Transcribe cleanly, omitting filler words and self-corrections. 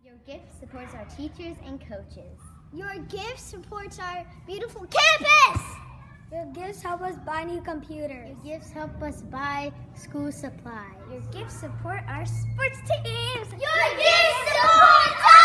Your gift supports our teachers and coaches. Your gift supports our beautiful campus. Your gifts help us buy new computers. Your gifts help us buy school supplies. Your gifts support our sports teams. Your gifts support